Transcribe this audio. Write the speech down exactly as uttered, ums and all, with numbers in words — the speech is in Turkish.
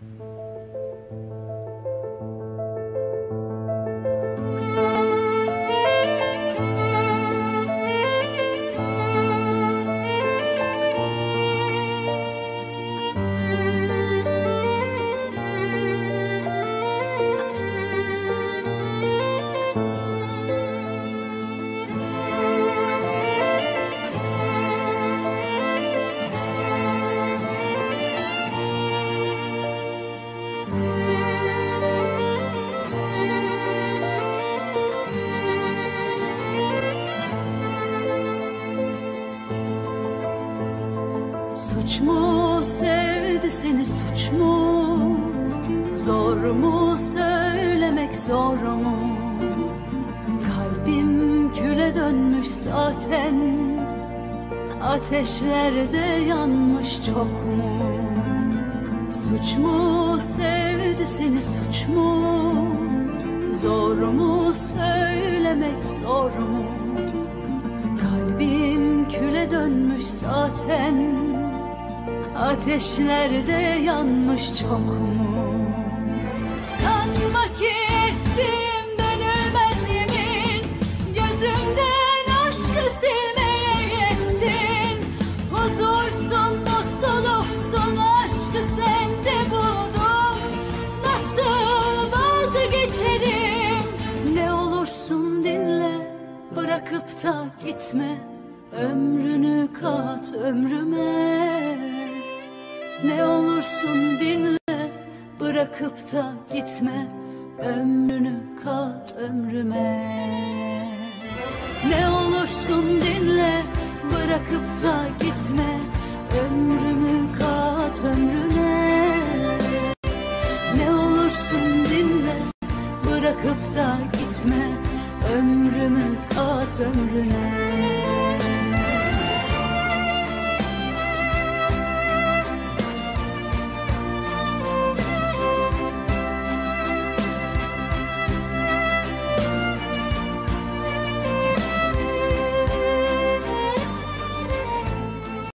Suç mu sevdi seni, suç mu? Zor mu söylemek, zor mu? Kalbim küle dönmüş zaten, ateşlerde yanmış çok mu? Suç mu sevdi seni, suç mu? Zor mu söylemek, zor mu? Kalbim küle dönmüş zaten, ateşlerde yanmış çok mu? Sanma ki ettim dönülmez yemin, gözümden aşkı silmeye yetsin. Huzursun, mutluluksun, aşkı sende buldum. Nasıl vazgeçerim? Ne olursun dinle, bırakıp da gitme. Ömrünü kat ömrüme. Ne olursun dinle, bırakıp da gitme. Ömrünü kat ömrüme. Ne olursun dinle, bırakıp da gitme. Ömrümü kat ömrüne. Ne olursun dinle, bırakıp da gitme. Ömrümü kat ömrüne.